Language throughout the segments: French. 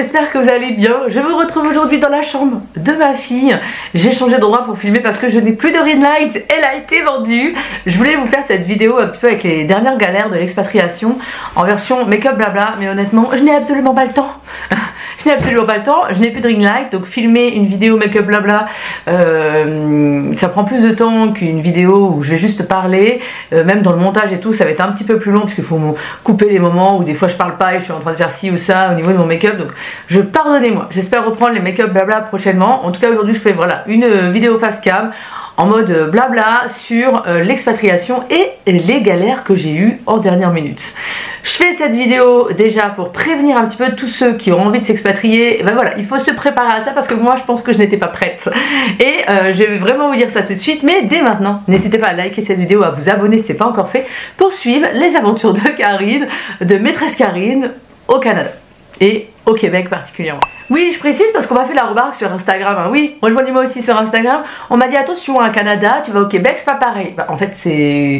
j'espère que vous allez bien. Je vous retrouve aujourd'hui dans la chambre de ma fille. J'ai changé d'endroit pour filmer parce que je n'ai plus de ring light, elle a été vendue. Je voulais vous faire cette vidéo un petit peu avec les dernières galères de l'expatriation en version make-up blabla, mais honnêtement je n'ai absolument pas le temps. Je n'ai absolument pas le temps, je n'ai plus de ring light, donc filmer une vidéo make-up blabla, ça prend plus de temps qu'une vidéo où je vais juste parler, même dans le montage et tout, ça va être un petit peu plus long parce qu'il faut me couper des moments où des fois je parle pas et je suis en train de faire ci ou ça au niveau de mon make-up, donc pardonnez-moi, j'espère reprendre les make-up blabla prochainement. En tout cas aujourd'hui je fais voilà une vidéo face cam en mode blabla sur l'expatriation et les galères que j'ai eues en dernière minute. Je fais cette vidéo déjà pour prévenir un petit peu tous ceux qui ont envie de s'expatrier. Ben voilà, il faut se préparer à ça parce que moi je pense que je n'étais pas prête. Et je vais vraiment vous dire ça tout de suite, mais dès maintenant, n'hésitez pas à liker cette vidéo, à vous abonner si ce n'est pas encore fait, pour suivre les aventures de Karine, de maîtresse Karine au Canada. Et au Québec particulièrement. Oui, je précise parce qu'on m'a fait la remarque sur Instagram, hein. Oui, moi je vois moi aussi sur Instagram, on m'a dit attention, à Canada, tu vas au Québec, c'est pas pareil. Bah, en fait c'est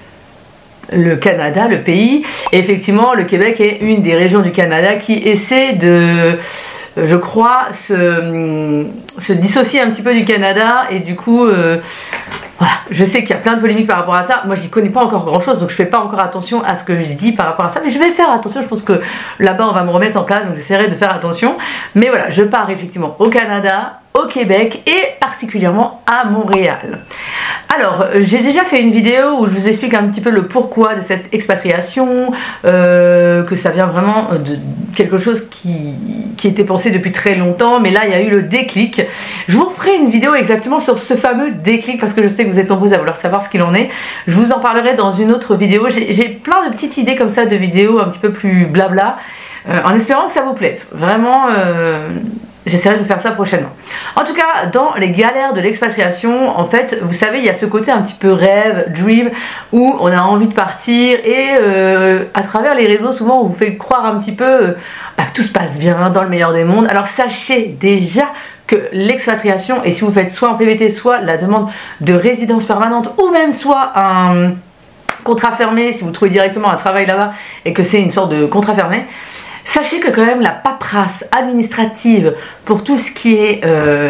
le Canada, le pays, et effectivement le Québec est une des régions du Canada qui essaie de, je crois, se dissocier un petit peu du Canada, et du coup voilà, je sais qu'il y a plein de polémiques par rapport à ça. Moi j'y connais pas encore grand chose, donc je fais pas encore attention à ce que je dis par rapport à ça, mais je vais faire attention. Je pense que là-bas on va me remettre en place, donc j'essaierai de faire attention. Mais voilà, je pars effectivement au Canada, au Québec et particulièrement à Montréal. Alors j'ai déjà fait une vidéo où je vous explique un petit peu le pourquoi de cette expatriation, que ça vient vraiment de quelque chose qui était pensé depuis très longtemps, mais là il y a eu le déclic. Je vous ferai une vidéo exactement sur ce fameux déclic parce que je sais que vous êtes nombreux à vouloir savoir ce qu'il en est. Je vous en parlerai dans une autre vidéo. J'ai plein de petites idées comme ça de vidéos un petit peu plus blabla, en espérant que ça vous plaise. Vraiment j'essaierai de vous faire ça prochainement. En tout cas, dans les galères de l'expatriation, en fait, vous savez, il y a ce côté un petit peu rêve, dream, où on a envie de partir et à travers les réseaux, souvent on vous fait croire un petit peu que tout se passe bien, dans le meilleur des mondes. Alors sachez déjà que l'expatriation, et si vous faites soit en PVT, soit la demande de résidence permanente, ou même soit un contrat fermé, si vous trouvez directement un travail là-bas et que c'est une sorte de contrat fermé, sachez que quand même la paperasse administrative pour tout ce qui est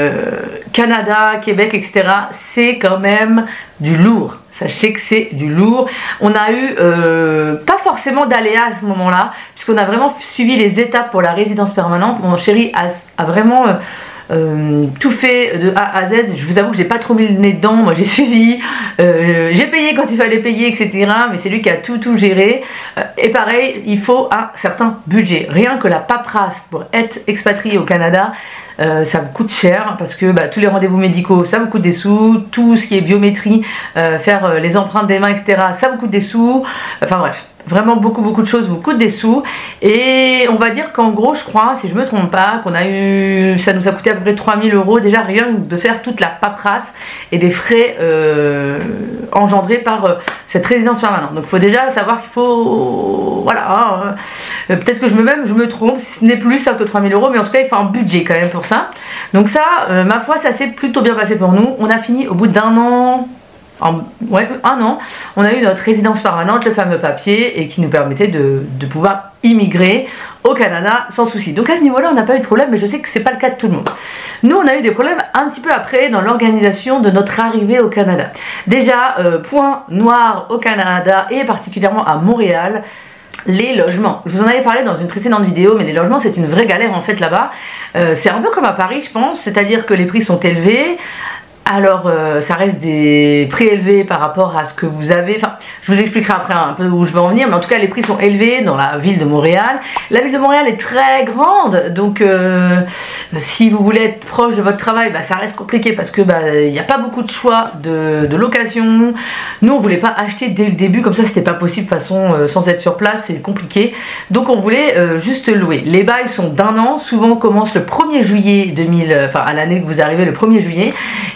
Canada, Québec, etc., c'est quand même du lourd. Sachez que c'est du lourd. On a eu pas forcément d'aléas à ce moment-là, puisqu'on a vraiment suivi les étapes pour la résidence permanente. Mon chéri a vraiment tout fait de A à Z. Je vous avoue que j'ai pas trop mis le nez dedans. Moi j'ai suivi, j'ai payé quand il fallait payer, etc. Mais c'est lui qui a tout géré. Et pareil, il faut un certain budget. Rien que la paperasse pour être expatrié au Canada, ça vous coûte cher parce que tous les rendez-vous médicaux ça vous coûte des sous, tout ce qui est biométrie, faire les empreintes des mains, etc., ça vous coûte des sous. Enfin bref, vraiment beaucoup de choses vous coûtent des sous. Et on va dire qu'en gros, je crois, si je me trompe pas, qu'on a eu, ça nous a coûté à peu près 3000 € déjà rien de faire toute la paperasse et des frais engendrés par cette résidence permanente. Donc il faut déjà savoir qu'il faut, voilà, peut-être que je me trompe, ce n'est plus ça que 3000 €, mais en tout cas il faut un budget quand même pour ça. Donc ça, ma foi, ça s'est plutôt bien passé pour nous. On a fini au bout d'un an. Ouais, un an, on a eu notre résidence permanente, le fameux papier, et qui nous permettait de pouvoir immigrer au Canada sans souci. Donc à ce niveau-là, on n'a pas eu de problème, mais je sais que c'est pas le cas de tout le monde. Nous, on a eu des problèmes un petit peu après dans l'organisation de notre arrivée au Canada. Déjà, point noir au Canada et particulièrement à Montréal, les logements. Je vous en avais parlé dans une précédente vidéo, mais les logements c'est une vraie galère en fait là-bas. C'est un peu comme à Paris, je pense, c'est-à-dire que les prix sont élevés. Alors ça reste des prix élevés par rapport à ce que vous avez, enfin je vous expliquerai après un peu où je veux en venir, mais en tout cas les prix sont élevés dans la ville de Montréal. La ville de Montréal est très grande, donc si vous voulez être proche de votre travail, ça reste compliqué parce que il n'y a pas beaucoup de choix de location. Nous on voulait pas acheter dès le début, comme ça c'était pas possible de toute façon, sans être sur place c'est compliqué, donc on voulait juste louer. Les bails sont d'un an, souvent on commence le 1er juillet 2000, enfin à l'année que vous arrivez le 1er juillet.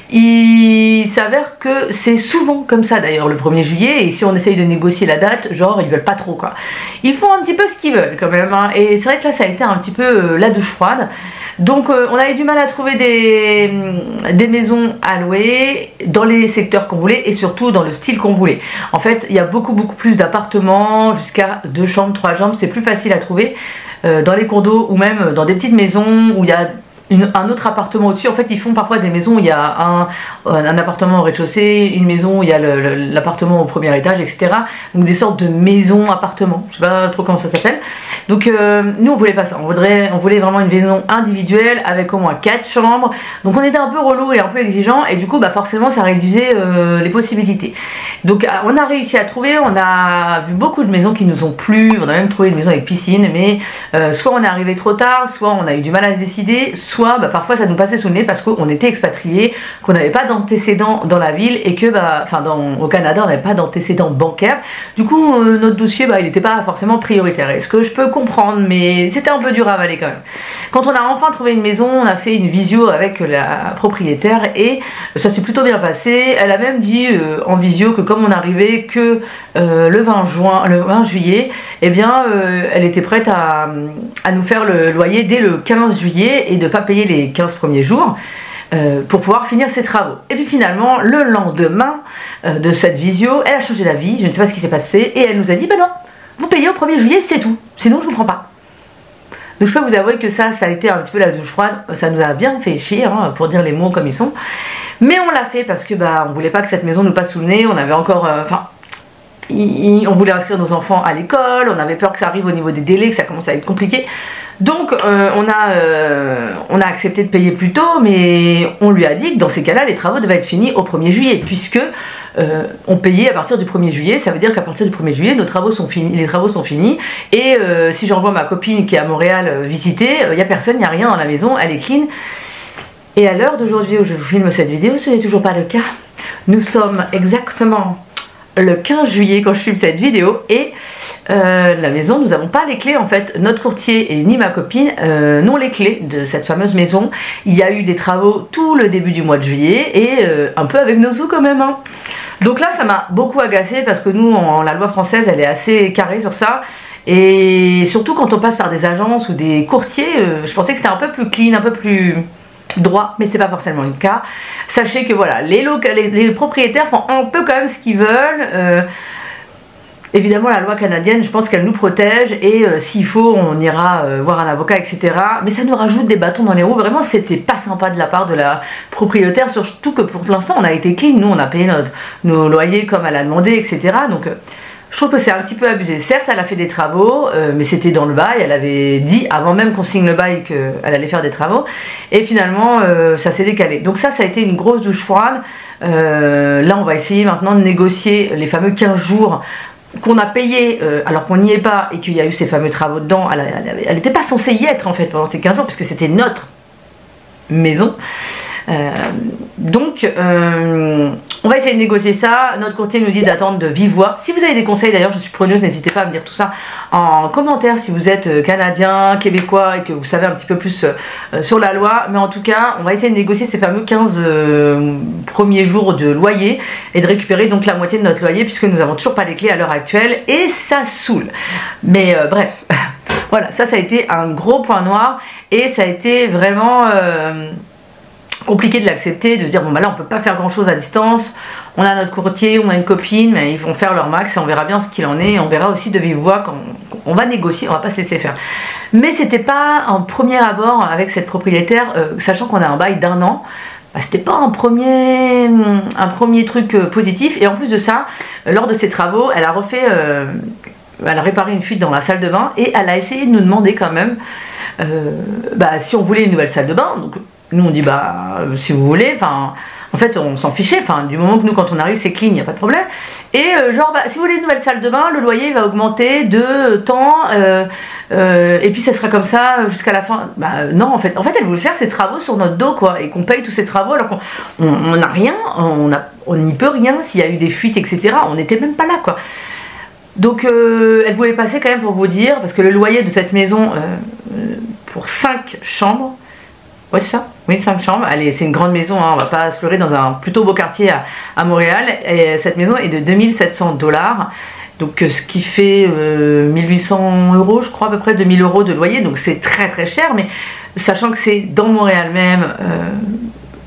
Il s'avère que c'est souvent comme ça d'ailleurs le 1er juillet, et si on essaye de négocier la date, genre ils veulent pas trop quoi. Ils font un petit peu ce qu'ils veulent quand même, hein. Et c'est vrai que là ça a été un petit peu la douche froide. Donc on avait du mal à trouver des maisons à louer dans les secteurs qu'on voulait et surtout dans le style qu'on voulait. En fait il y a beaucoup plus d'appartements, jusqu'à 2 chambres, 3 chambres, c'est plus facile à trouver. dans les condos ou même dans des petites maisons où il y a un autre appartement au-dessus. En fait, ils font parfois des maisons où il y a un appartement au rez-de-chaussée, une maison où il y a l'appartement au premier étage, etc. Donc des sortes de maisons-appartements. Je sais pas trop comment ça s'appelle. Donc nous, on voulait pas ça. On voulait vraiment une maison individuelle avec au moins 4 chambres. Donc on était un peu relou et un peu exigeant et du coup, bah forcément, ça réduisait les possibilités. Donc on a réussi à trouver. On a vu beaucoup de maisons qui nous ont plu. On a même trouvé une maison avec piscine, mais soit on est arrivé trop tard, soit on a eu du mal à se décider, soit bah, parfois ça nous passait sous le nez parce qu'on était expatriés, qu'on n'avait pas d'antécédents dans la ville et que bah, au Canada on n'avait pas d'antécédents bancaires. Du coup notre dossier bah, il n'était pas forcément prioritaire. Et ce que je peux comprendre, mais c'était un peu dur à avaler quand même. Quand on a enfin trouvé une maison, on a fait une visio avec la propriétaire et ça s'est plutôt bien passé. Elle a même dit en visio que comme on n'arrivait que le 20 juillet, eh bien elle était prête à nous faire le loyer dès le 15 juillet et de pas payer les 15 premiers jours pour pouvoir finir ses travaux. Et puis finalement, le lendemain de cette visio, elle a changé d'avis, je ne sais pas ce qui s'est passé, et elle nous a dit, ben non, vous payez au 1er juillet, c'est tout, sinon je vous prends pas. Donc je peux vous avouer que ça a été un petit peu la douche froide, ça nous a bien fait chier, hein, pour dire les mots comme ils sont, mais on l'a fait parce que bah, on voulait pas que cette maison nous passe sous le nez, on avait encore, on voulait inscrire nos enfants à l'école, on avait peur que ça arrive au niveau des délais, que ça commence à être compliqué. Donc on a accepté de payer plus tôt, mais on lui a dit que dans ces cas-là, les travaux devaient être finis au 1er juillet, puisque on payait à partir du 1er juillet, ça veut dire qu'à partir du 1er juillet, les travaux sont finis, et si j'envoie ma copine qui est à Montréal visiter, il n'y a personne, il n'y a rien dans la maison, elle est clean. Et à l'heure d'aujourd'hui où je vous filme cette vidéo, ce n'est toujours pas le cas. Nous sommes exactement le 15 juillet quand je filme cette vidéo et la maison, nous n'avons pas les clés en fait. Notre courtier et ni ma copine n'ont les clés de cette fameuse maison. Il y a eu des travaux tout le début du mois de juillet et un peu avec nos sous quand même, hein. Donc là ça m'a beaucoup agacée parce que nous la loi française elle est assez carrée sur ça. Et surtout quand on passe par des agences ou des courtiers, je pensais que c'était un peu plus clean, un peu plus droit, mais c'est pas forcément le cas. Sachez que voilà, les propriétaires font un peu quand même ce qu'ils veulent. Évidemment la loi canadienne, je pense qu'elle nous protège et s'il faut on ira voir un avocat, etc. Mais ça nous rajoute des bâtons dans les roues. Vraiment c'était pas sympa de la part de la propriétaire, surtout que pour l'instant on a été clean, nous on a payé nos loyers comme elle a demandé, etc. Donc je trouve que c'est un petit peu abusé. Certes, elle a fait des travaux, mais c'était dans le bail. Elle avait dit, avant même qu'on signe le bail, qu'elle allait faire des travaux. Et finalement, ça s'est décalé. Donc ça a été une grosse douche froide. Là, on va essayer maintenant de négocier les fameux 15 jours qu'on a payé alors qu'on n'y est pas et qu'il y a eu ces fameux travaux dedans. Elle n'était pas censée y être, en fait, pendant ces 15 jours, puisque c'était notre maison. Donc on va essayer de négocier ça. Notre courtier nous dit d'attendre de vive voix. Si vous avez des conseils d'ailleurs, je suis preneuse, n'hésitez pas à me dire tout ça en commentaire si vous êtes canadien, québécois et que vous savez un petit peu plus sur la loi. Mais en tout cas on va essayer de négocier ces fameux 15 premiers jours de loyer et de récupérer donc la moitié de notre loyer, puisque nous n'avons toujours pas les clés à l'heure actuelle et ça saoule. Mais bref, voilà, ça a été un gros point noir et ça a été vraiment compliqué de l'accepter, de se dire bon bah là on peut pas faire grand chose à distance, on a notre courtier, on a une copine, mais ils vont faire leur max et on verra bien ce qu'il en est, et on verra aussi de vive voix quand on va négocier, on va pas se laisser faire. Mais c'était pas en premier abord avec cette propriétaire, sachant qu'on a un bail d'1 an, bah, c'était pas un premier truc positif. Et en plus de ça, lors de ses travaux, elle a refait elle a réparé une fuite dans la salle de bain et elle a essayé de nous demander quand même bah, si on voulait une nouvelle salle de bain. Donc nous on dit bah si vous voulez, enfin en fait on s'en fichait, enfin du moment que nous quand on arrive c'est clean, il n'y a pas de problème. Et genre bah, si vous voulez une nouvelle salle de bain, le loyer va augmenter de temps et puis ça sera comme ça jusqu'à la fin. Bah non, en fait elle voulait faire ses travaux sur notre dos quoi, et qu'on paye tous ces travaux alors qu'on n'a rien, on n'y peut rien s'il y a eu des fuites, etc. On n'était même pas là quoi. Donc elle voulait passer quand même pour vous dire, parce que le loyer de cette maison pour 5 chambres, ouais c'est ça, oui 5 chambres, c'est une grande maison, hein, on va pas se leurrer, dans un plutôt beau quartier à Montréal, et cette maison est de 2700 $, donc ce qui fait 1800 € je crois à peu près, 2000 € de loyer, donc c'est très très cher, mais sachant que c'est dans Montréal même,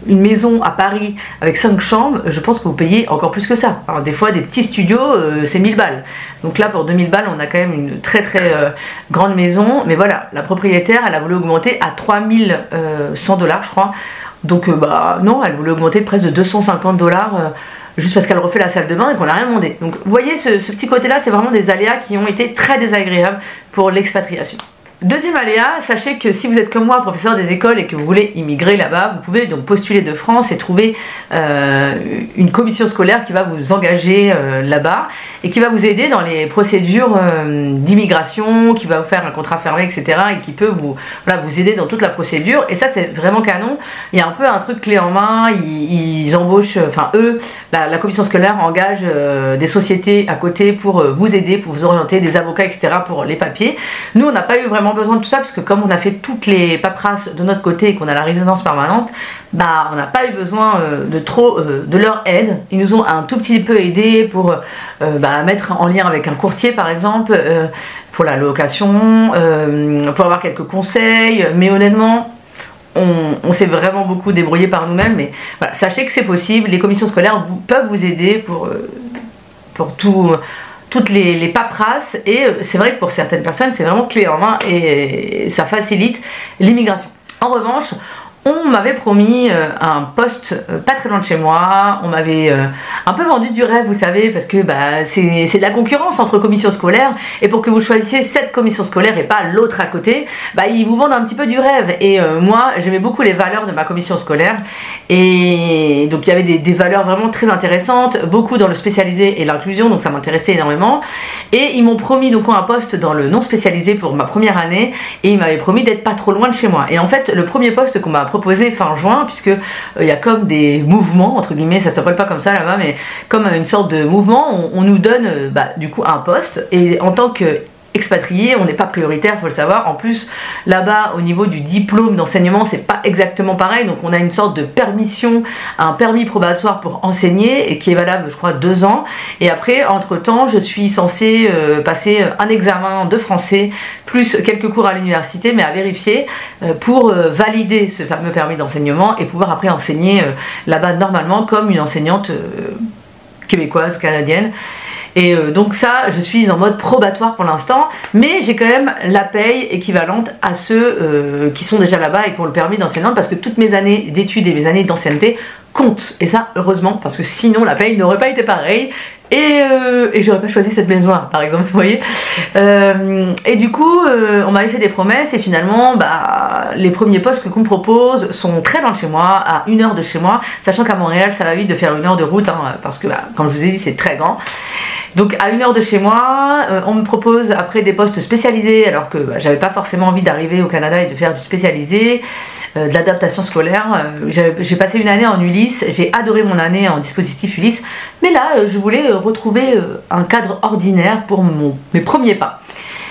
une maison à Paris avec 5 chambres, je pense que vous payez encore plus que ça. Alors, des fois, des petits studios, c'est 1000 balles. Donc là, pour 2000 balles, on a quand même une très grande maison. Mais voilà, la propriétaire, elle a voulu augmenter à 3100 $, je crois. Donc non, elle voulait augmenter de presque de 250 $, juste parce qu'elle refait la salle de bain et qu'on n'a rien demandé. Donc vous voyez, ce petit côté-là, c'est vraiment des aléas qui ont été très désagréables pour l'expatriation. Deuxième aléa, sachez que si vous êtes comme moi, professeur des écoles et que vous voulez immigrer là-bas, vous pouvez donc postuler de France et trouver une commission scolaire qui va vous engager là-bas et qui va vous aider dans les procédures d'immigration, qui va vous faire un contrat fermé, etc. et qui peut vous aider dans toute la procédure. Et ça, c'est vraiment canon. Il y a un peu un truc clé en main. Ils embauchent, enfin eux, la commission scolaire engage des sociétés à côté pour vous aider, pour vous orienter, des avocats, etc. pour les papiers. Nous, on n'a pas eu vraiment besoin de tout ça parce que comme on a fait toutes les paperasses de notre côté et qu'on a la résidence permanente, on n'a pas eu besoin de leur aide. Ils nous ont un tout petit peu aidé pour mettre en lien avec un courtier par exemple, pour la location, pour avoir quelques conseils, mais honnêtement on s'est vraiment beaucoup débrouillé par nous-mêmes. Mais voilà, sachez que c'est possible, les commissions scolaires peuvent vous aider pour toutes les paperasses, et c'est vrai que pour certaines personnes c'est vraiment clé en main et ça facilite l'immigration. En revanche, on m'avait promis un poste pas très loin de chez moi, on m'avait un peu vendu du rêve, vous savez, parce que c'est de la concurrence entre commissions scolaires, et pour que vous choisissiez cette commission scolaire et pas l'autre à côté, ils vous vendent un petit peu du rêve. Et moi, j'aimais beaucoup les valeurs de ma commission scolaire, et donc il y avait des valeurs vraiment très intéressantes, beaucoup dans le spécialisé et l'inclusion, donc ça m'intéressait énormément. Et ils m'ont promis donc un poste dans le non spécialisé pour ma première année, et ils m'avaient promis d'être pas trop loin de chez moi. Et en fait, le premier poste qu'on m'a proposé fin juin, puisque il y a comme des mouvements, entre guillemets, ça s'appelle pas comme ça là-bas, mais comme une sorte de mouvement, on nous donne du coup un poste, et en tant que expatrié, on n'est pas prioritaire, il faut le savoir. En plus, là-bas, au niveau du diplôme d'enseignement, c'est pas exactement pareil, donc on a une sorte de permission, un permis probatoire pour enseigner, et qui est valable, je crois, 2 ans. Et après, entre-temps, je suis censée passer un examen de français, plus quelques cours à l'université, mais à vérifier, pour valider ce fameux permis d'enseignement, et pouvoir après enseigner là-bas normalement, comme une enseignante québécoise, canadienne. Et donc ça, je suis en mode probatoire pour l'instant, mais j'ai quand même la paye équivalente à ceux qui sont déjà là-bas et qui ont le permis d'enseignante, parce que toutes mes années d'études et mes années d'ancienneté comptent. Et ça, heureusement, parce que sinon la paye n'aurait pas été pareille. Et j'aurais pas choisi cette maison, par exemple, vous voyez. Et du coup, on m'avait fait des promesses, et finalement, les premiers postes qu'on me propose sont très loin de chez moi, à 1 heure de chez moi, sachant qu'à Montréal, ça va vite de faire 1 heure de route, parce que, comme je vous ai dit, c'est très grand. Donc à 1 heure de chez moi, on me propose après des postes spécialisés, alors que j'avais pas forcément envie d'arriver au Canada et de faire du spécialisé, de l'adaptation scolaire. J'ai passé une année en Ulysse, j'ai adoré mon année en dispositif Ulysse, mais là je voulais retrouver un cadre ordinaire pour mes premiers pas.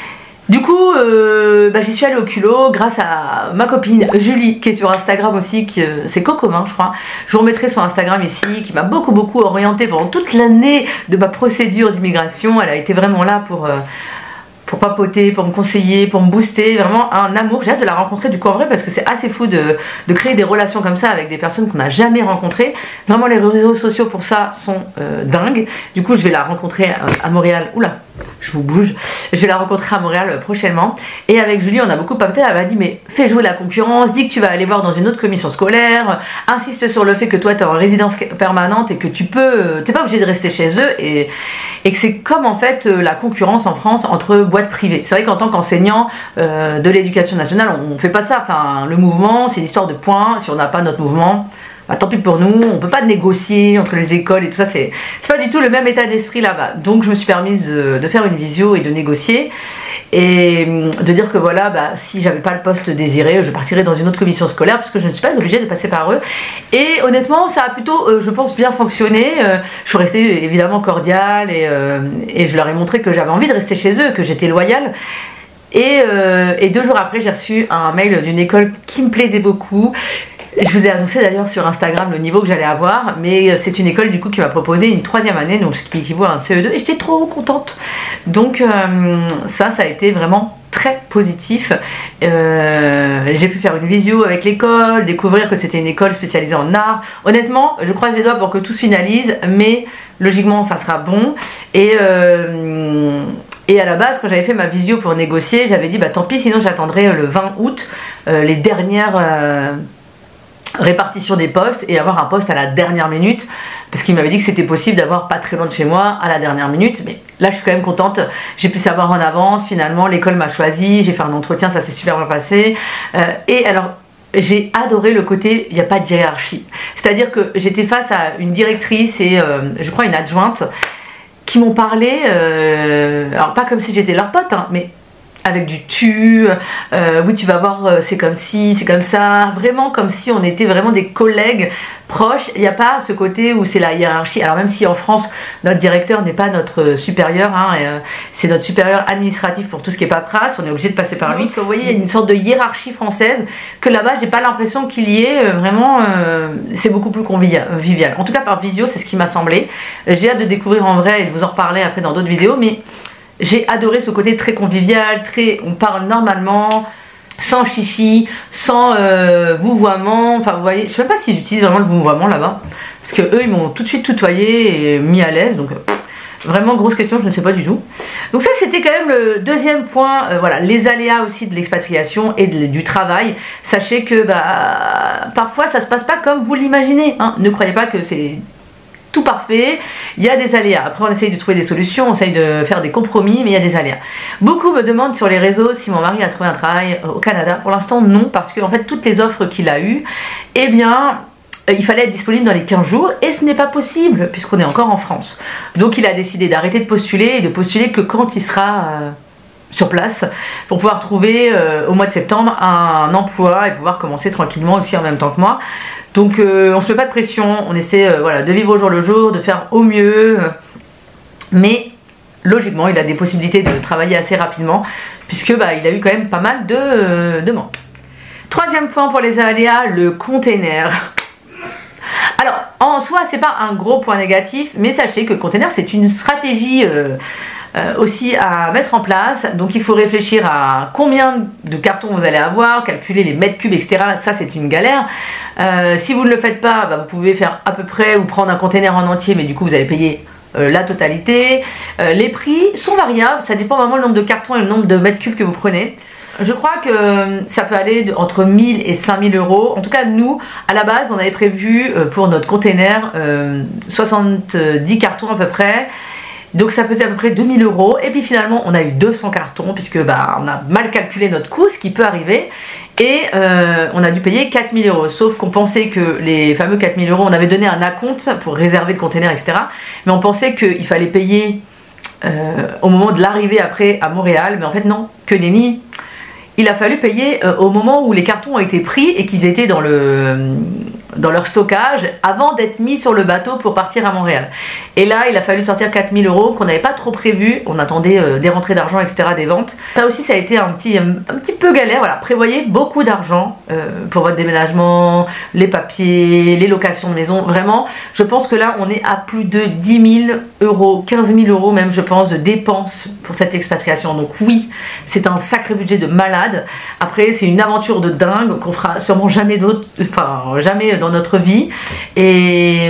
Du coup, j'y suis allée au culot grâce à ma copine Julie, qui est sur Instagram aussi, c'est Cocomin, je crois. Je vous remettrai son Instagram ici, qui m'a beaucoup orientée pendant toute l'année de ma procédure d'immigration. Elle a été vraiment là pour papoter, pour me conseiller, pour me booster, vraiment un amour. J'ai hâte de la rencontrer du coup en vrai, parce que c'est assez fou de créer des relations comme ça avec des personnes qu'on n'a jamais rencontrées. Vraiment, les réseaux sociaux pour ça sont dingues. Du coup, je vais la rencontrer à Montréal. Oula, je vous bouge. Je vais la rencontrer à Montréal prochainement. Et avec Julie, on a beaucoup papoté. Elle m'a dit, mais fais jouer la concurrence, dis que tu vas aller voir dans une autre commission scolaire, insiste sur le fait que toi tu es en résidence permanente et que t'es pas obligé de rester chez eux, et que c'est comme en fait la concurrence en France entre boîtes privées. C'est vrai qu'en tant qu'enseignant de l'éducation nationale, on fait pas ça. Enfin, le mouvement, c'est une histoire de points. Si on n'a pas notre mouvement, tant pis pour nous, on peut pas négocier entre les écoles et tout ça, c'est pas du tout le même état d'esprit là-bas. Donc je me suis permise de faire une visio et de négocier, et de dire que voilà, si j'avais pas le poste désiré, je partirais dans une autre commission scolaire, parce que je ne suis pas obligée de passer par eux. Et honnêtement, ça a plutôt, je pense, bien fonctionné. Je suis restée évidemment cordiale, et je leur ai montré que j'avais envie de rester chez eux, que j'étais loyale. Et 2 jours après, j'ai reçu un mail d'une école qui me plaisait beaucoup. Je vous ai annoncé d'ailleurs sur Instagram le niveau que j'allais avoir, mais c'est une école du coup qui m'a proposé une 3e année, donc ce qui équivaut à un CE2, et j'étais trop contente. Donc ça a été vraiment très positif. J'ai pu faire une visio avec l'école, découvrir que c'était une école spécialisée en art. Honnêtement, je croise les doigts pour que tout se finalise, mais logiquement ça sera bon. Et à la base, quand j'avais fait ma visio pour négocier, j'avais dit bah tant pis, sinon j'attendrai le 20 août les dernières répartitions des postes et avoir un poste à la dernière minute, parce qu'il m'avait dit que c'était possible d'avoir pas très loin de chez moi à la dernière minute. Mais là je suis quand même contente, j'ai pu savoir en avance, finalement l'école m'a choisi, j'ai fait un entretien, ça s'est super bien passé. Et alors j'ai adoré le côté, il n'y a pas de hiérarchie, c'est à dire que j'étais face à une directrice et je crois une adjointe qui m'ont parlé, alors pas comme si j'étais leur pote, hein, mais avec du tu, oui tu vas voir c'est comme ci, c'est comme ça, vraiment comme si on était vraiment des collègues proches. Il n'y a pas ce côté où c'est la hiérarchie, alors même si en France notre directeur n'est pas notre supérieur, hein, c'est notre supérieur administratif pour tout ce qui est paperasse, on est obligé de passer par lui. Donc, vous voyez, il y a une sorte de hiérarchie française que là-bas j'ai pas l'impression qu'il y ait vraiment, c'est beaucoup plus convivial. En tout cas par visio c'est ce qui m'a semblé. J'ai hâte de découvrir en vrai et de vous en reparler après dans d'autres vidéos, mais j'ai adoré ce côté très convivial, on parle normalement, sans chichi, sans vouvoiement. Enfin vous voyez, je sais même pas s'ils utilisent vraiment le vouvoiement là-bas, parce que eux ils m'ont tout de suite tutoyé et mis à l'aise, donc vraiment grosse question, je ne sais pas du tout. Donc ça c'était quand même le deuxième point, voilà, les aléas aussi de l'expatriation et du travail. Sachez que bah, parfois ça se passe pas comme vous l'imaginez, hein. Ne croyez pas que c'est tout parfait, il y a des aléas. Après on essaye de trouver des solutions, on essaye de faire des compromis, mais il y a des aléas. Beaucoup me demandent sur les réseaux si mon mari a trouvé un travail au Canada. Pour l'instant non, parce que en fait toutes les offres qu'il a eues, eh bien il fallait être disponible dans les 15 jours et ce n'est pas possible puisqu'on est encore en France. Donc il a décidé d'arrêter de postuler et de postuler que quand il sera sur place pour pouvoir trouver au mois de septembre un emploi et pouvoir commencer tranquillement aussi en même temps que moi. Donc on se met pas de pression, on essaie voilà, de vivre au jour le jour, de faire au mieux, mais logiquement il a des possibilités de travailler assez rapidement puisque bah, il a eu quand même pas mal de demandes. Troisième point pour les aléas, le container. Alors en soi c'est pas un gros point négatif, mais sachez que le container c'est une stratégie aussi à mettre en place. Donc il faut réfléchir à combien de cartons vous allez avoir, calculer les mètres cubes, etc. Ça c'est une galère. Si vous ne le faites pas, bah, vous pouvez faire à peu près ou prendre un container en entier, mais du coup vous allez payer la totalité. Les prix sont variables, ça dépend vraiment du nombre de cartons et le nombre de mètres cubes que vous prenez. Je crois que ça peut aller entre 1000 et 5000 euros. En tout cas, nous, à la base, on avait prévu pour notre container 70 cartons à peu près. Donc ça faisait à peu près 2000 euros. Et puis finalement, on a eu 200 cartons puisque bah, on a mal calculé notre coût, ce qui peut arriver. Et on a dû payer 4000 euros. Sauf qu'on pensait que les fameux 4000 euros, on avait donné un acompte pour réserver le container, etc. Mais on pensait qu'il fallait payer au moment de l'arrivée après à Montréal. Mais en fait, non, que nenni. Il a fallu payer au moment où les cartons ont été pris et qu'ils étaient dans leur stockage avant d'être mis sur le bateau pour partir à Montréal. Et là, il a fallu sortir 4000 euros qu'on n'avait pas trop prévu. On attendait des rentrées d'argent, etc., des ventes. Ça aussi, ça a été un petit peu galère. Voilà, prévoyez beaucoup d'argent pour votre déménagement, les papiers, les locations de maison. Vraiment, je pense que là, on est à plus de 10 000 euros, 15 000 euros même, je pense, de dépenses pour cette expatriation. Donc oui, c'est un sacré budget de malade. Après, c'est une aventure de dingue qu'on fera sûrement jamais jamais dans notre vie. Et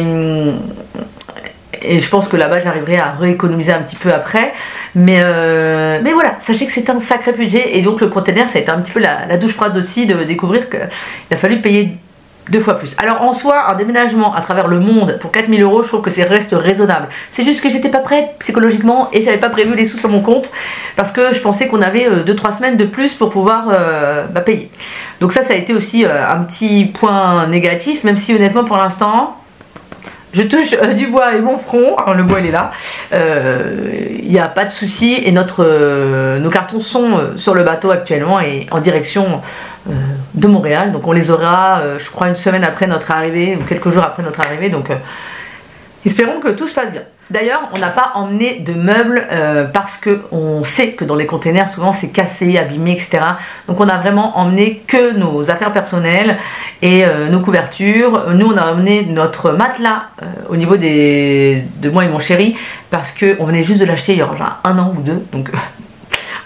je pense que là-bas, j'arriverai à rééconomiser un petit peu après. Mais voilà, sachez que c'est un sacré budget. Et donc, le container, ça a été un petit peu la douche froide aussi de découvrir qu'il a fallu payer 2 fois plus. Alors en soi, un déménagement à travers le monde pour 4000 euros, je trouve que c'est reste raisonnable. C'est juste que j'étais pas prête psychologiquement et j'avais pas prévu les sous sur mon compte parce que je pensais qu'on avait 2-3 semaines de plus pour pouvoir payer. Donc ça a été aussi un petit point négatif, même si honnêtement pour l'instant, je touche du bois et mon front, alors le bois il est là, il n'y a pas de souci et nos cartons sont sur le bateau actuellement et en direction de Montréal, donc on les aura je crois une semaine après notre arrivée ou quelques jours après notre arrivée, donc espérons que tout se passe bien. D'ailleurs on n'a pas emmené de meubles parce qu'on sait que dans les containers souvent c'est cassé, abîmé, etc. Donc on a vraiment emmené que nos affaires personnelles et nos couvertures. Nous on a emmené notre matelas au niveau de moi et mon chéri parce qu'on venait juste de l'acheter il y a genre 1 an ou 2, donc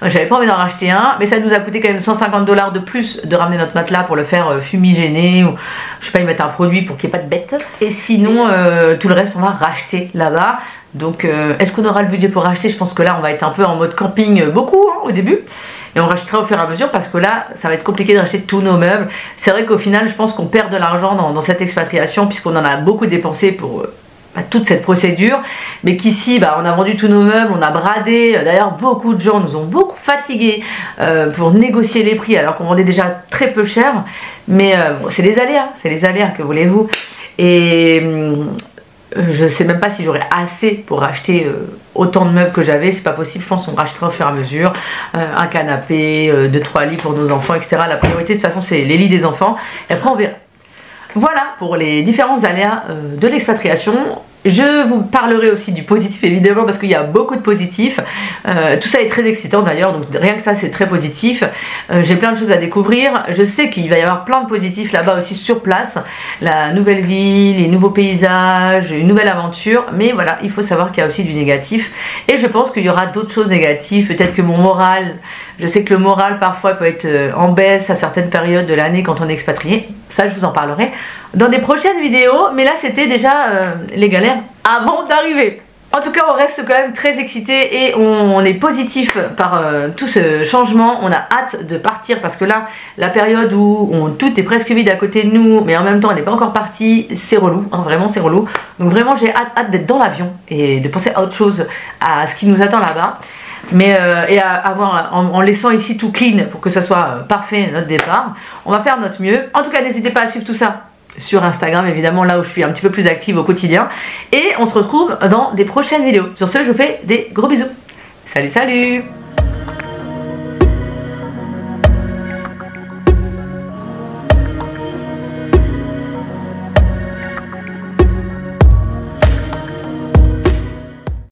J'avais pas envie d'en racheter un, mais ça nous a coûté quand même 150 $ de plus de ramener notre matelas pour le faire fumigéner ou je sais pas, y mettre un produit pour qu'il n'y ait pas de bêtes. Et sinon, tout le reste, on va racheter là-bas. Donc, est-ce qu'on aura le budget pour racheter? Je pense que là, on va être un peu en mode camping beaucoup hein, au début. Et on rachètera au fur et à mesure parce que là, ça va être compliqué de racheter tous nos meubles. C'est vrai qu'au final, je pense qu'on perd de l'argent dans cette expatriation puisqu'on en a beaucoup dépensé pour toute cette procédure. Mais qu'ici, on a vendu tous nos meubles, on a bradé. D'ailleurs, beaucoup de gens nous ont beaucoup fatigués pour négocier les prix alors qu'on vendait déjà très peu cher. Mais bon, c'est les aléas, que voulez-vous. Et je sais même pas si j'aurais assez pour racheter autant de meubles que j'avais, c'est pas possible, je pense qu'on rachètera au fur et à mesure un canapé, 2-3 lits pour nos enfants, etc. La priorité de toute façon c'est les lits des enfants et après on verra. Voilà pour les différents aléas de l'expatriation. Je vous parlerai aussi du positif évidemment parce qu'il y a beaucoup de positifs. Tout ça est très excitant d'ailleurs, donc rien que ça c'est très positif. J'ai plein de choses à découvrir. Je sais qu'il va y avoir plein de positifs là-bas aussi sur place. La nouvelle ville, les nouveaux paysages, une nouvelle aventure. Mais voilà, il faut savoir qu'il y a aussi du négatif. Et je pense qu'il y aura d'autres choses négatives. Peut-être que mon moral, je sais que le moral parfois peut être en baisse à certaines périodes de l'année quand on est expatrié. Ça je vous en parlerai dans des prochaines vidéos. Mais là c'était déjà les galères avant d'arriver. En tout cas on reste quand même très excités et on est positif par tout ce changement. On a hâte de partir parce que là la période où tout est presque vide à côté de nous mais en même temps on n'est pas encore parti, c'est relou hein, vraiment c'est relou. Donc vraiment j'ai hâte d'être dans l'avion et de penser à autre chose, à ce qui nous attend là-bas. Mais en laissant ici tout clean pour que ça soit parfait notre départ. On va faire notre mieux. En tout cas n'hésitez pas à suivre tout ça sur Instagram évidemment, là où je suis un petit peu plus active au quotidien. Et on se retrouve dans des prochaines vidéos. Sur ce je vous fais des gros bisous. Salut salut.